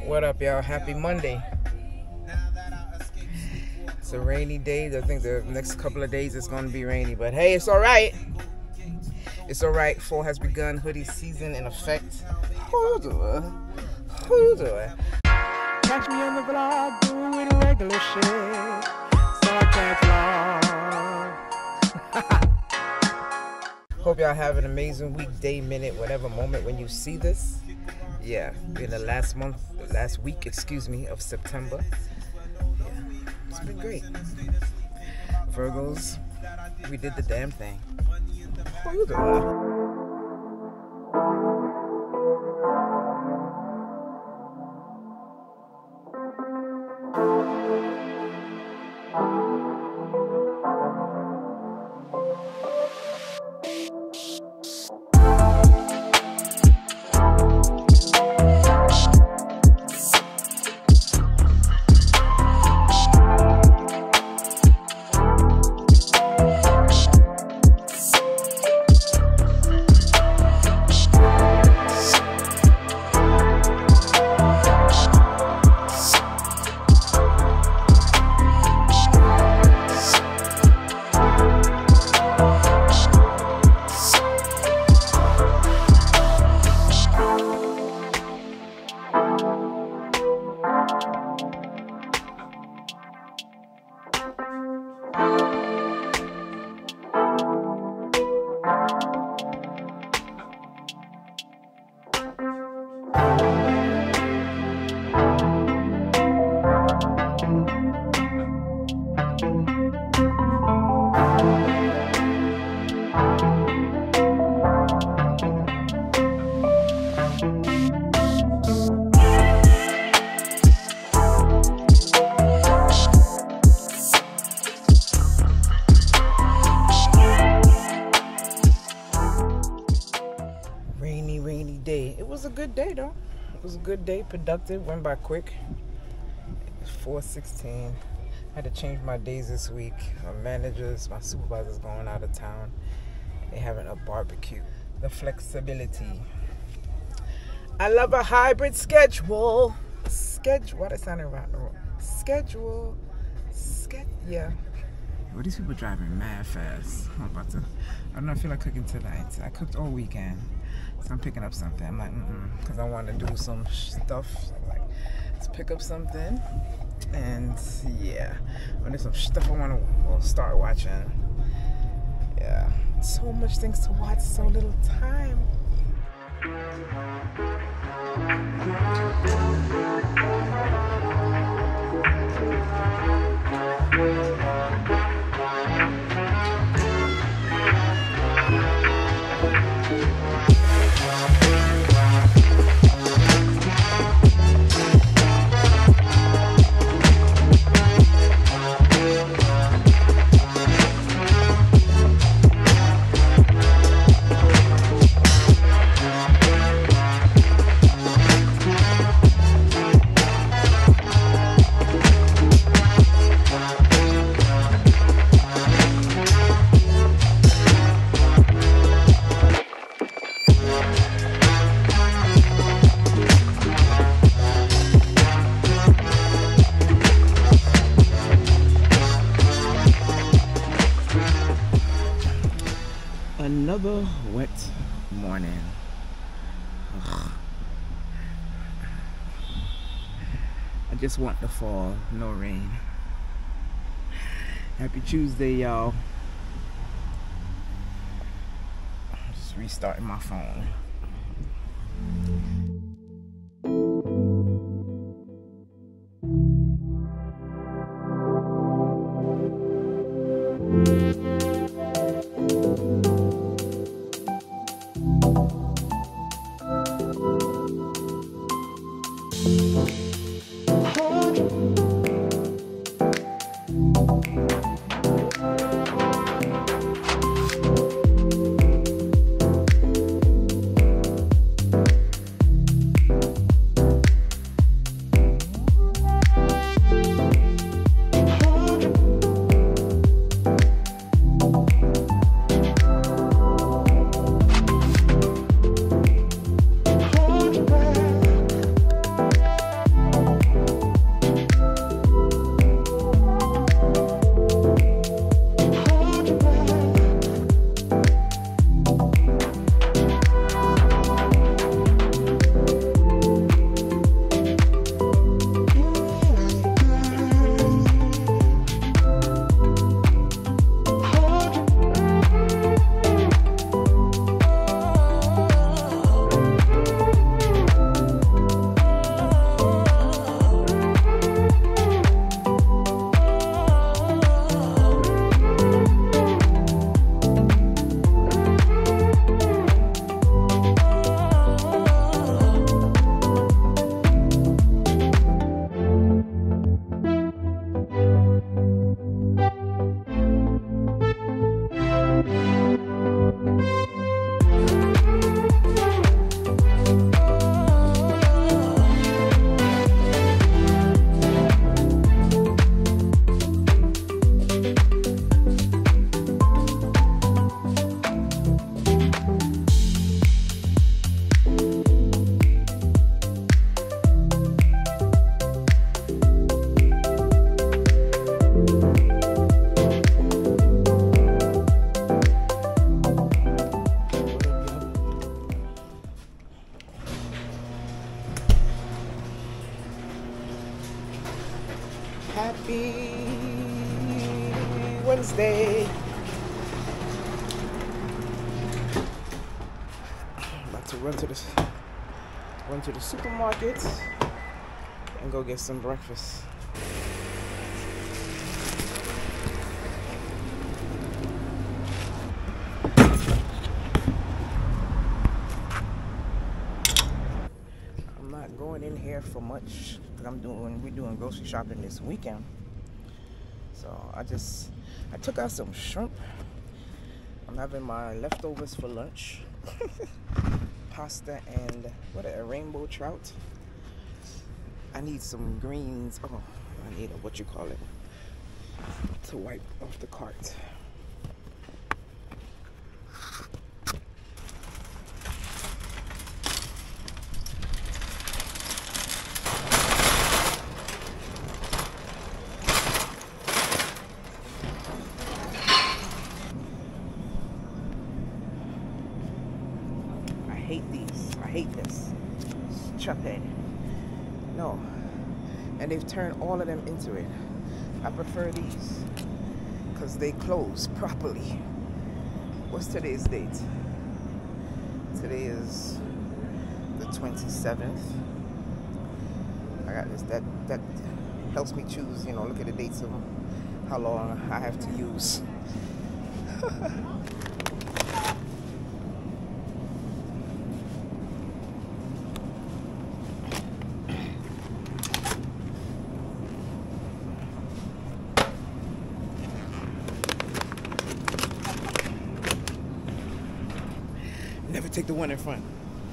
What up, y'all? Happy Monday. It's a rainy day. I think the next couple of days it's going to be rainy, but hey, it's all right. It's all right. Fall has begun. Hoodie season in effect. Who doing? Catch me on the vlog doing regular shit, so I can't vlog. Hope y'all have an amazing week, day, minute, whatever moment when you see this. Yeah, in the last week, of September. Yeah, it's been great. Virgos, we did the damn thing. How you doing? Rainy day. It was a good day though. It was a good day, productive, went by quick. It was 4:16. Had to change my days this week. My supervisor's going out of town. They're having a barbecue. The flexibility. I love a hybrid schedule. Why that sounded wrong? Schedule. Yeah. Well, these people driving mad fast. I don't know, I feel like cooking tonight. I cooked all weekend. So I'm picking up something. I'm like, because I want to do some stuff. So I'm like, let's pick up something. And yeah, there's some stuff I want to start watching. Yeah, so much things to watch, so little time. Another wet morning. Ugh. I just want the fall, no rain. Happy Tuesday, y'all. Just restarting my phone. Happy Wednesday. About to run to the supermarket and go get some breakfast. I'm not going in here for much because we're doing grocery shopping this weekend. So I took out some shrimp. I'm having my leftovers for lunch. Pasta and a rainbow trout. I need some greens. Oh, I need to wipe off the cart. I hate this. Chuphead. No. And they've turned all of them into it. I prefer these because they close properly. What's today's date? Today is the 27th. I got this. That helps me choose, look at the dates of how long I have to use. Never take the one in front.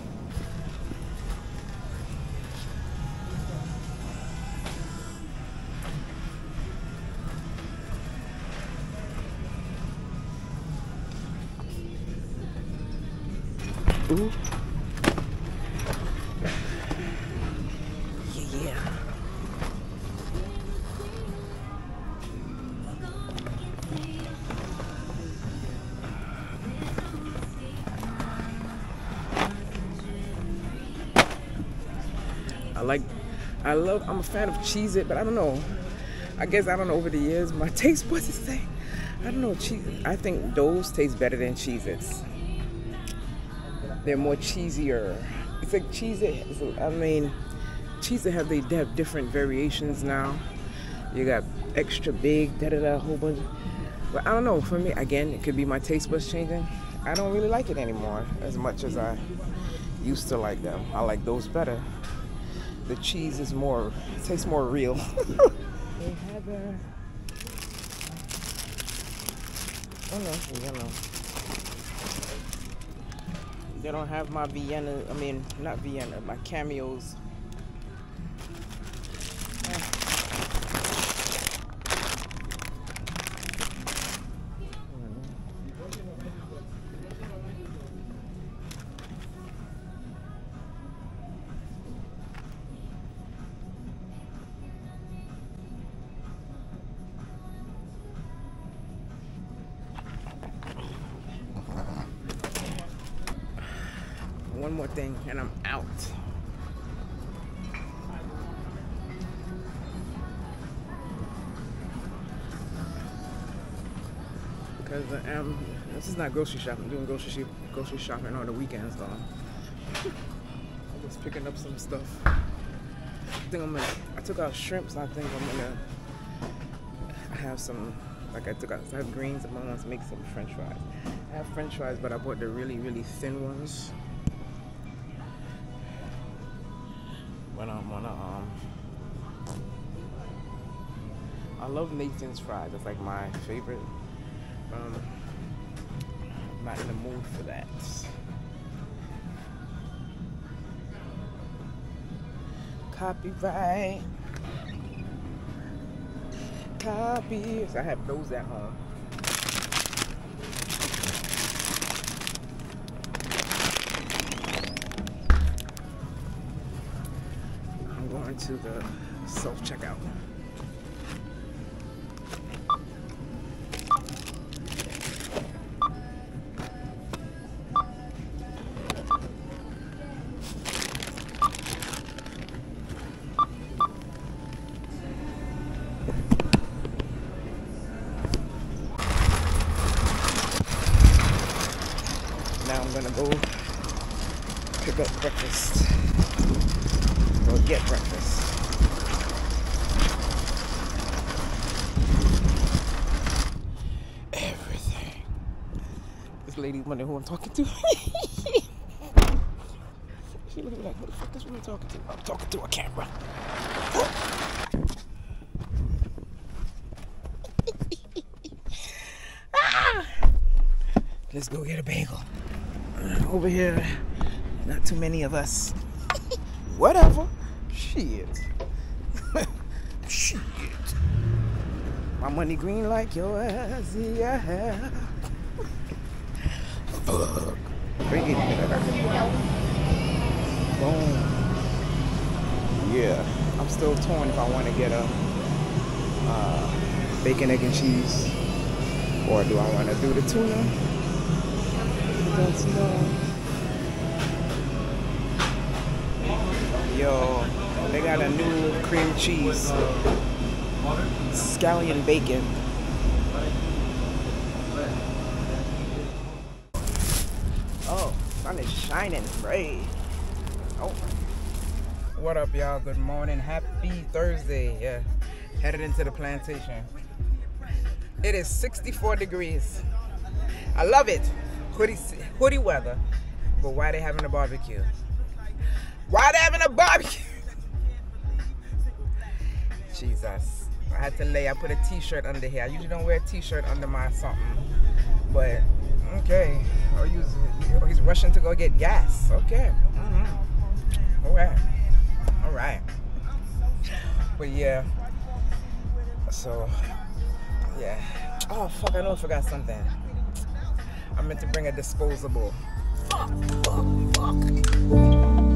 Ooh. Yeah. I'm a fan of Cheez-It, but I don't know. I don't know, over the years, my taste buds is saying, I don't know, I think those taste better than Cheez-Its. They're more cheesier. It's like Cheez-It, Cheez-It they have different variations now. You got extra big, a whole bunch. But I don't know, for me, again, it could be my taste buds changing. I don't really like it anymore as much as I used to like them. I like those better. The cheese is tastes more real. They have they don't have my Vienna, not Vienna, my cameos. One more thing and I'm out. Because this is not grocery shopping. I'm doing grocery shopping on the weekends though. I'm just picking up some stuff. I took out shrimp, so I think I have some, I have greens. I'm gonna make some French fries. I have French fries, but I bought the really, really thin ones. But I love Nathan's fries. That's like my favorite. I'm not in the mood for that. Copyright. Copies. I have those at home. I'm going to the self-checkout. go pick up breakfast. Or get breakfast. Everything. This lady wondering who I'm talking to. She looking like, who the fuck is we talking to? I'm talking to a camera. Let's go get a bagel. Over here, not too many of us. Whatever. Shit. Shit. My money green like your ass, yeah. Fuck. Bring it. Boom. Yeah. I'm still torn if I want to get a bacon, egg, and cheese. Or do I want to do the tuna? That's no. Yo, they got a new cream cheese. Scallion bacon. Oh, sun is shining bright. Oh. What up, y'all? Good morning. Happy Thursday. Yeah. Headed into the plantation. It is 64 degrees. I love it. Hoodie weather. But why they having a barbecue? Why they having a barbecue? Jesus. I had to I put a t-shirt under here. I usually don't wear a t-shirt under my something. But, okay. Oh, he's rushing to go get gas. Okay. All right. All right. But yeah. So, yeah. Oh, fuck. I know I forgot something. I meant to bring a disposable. Fuck.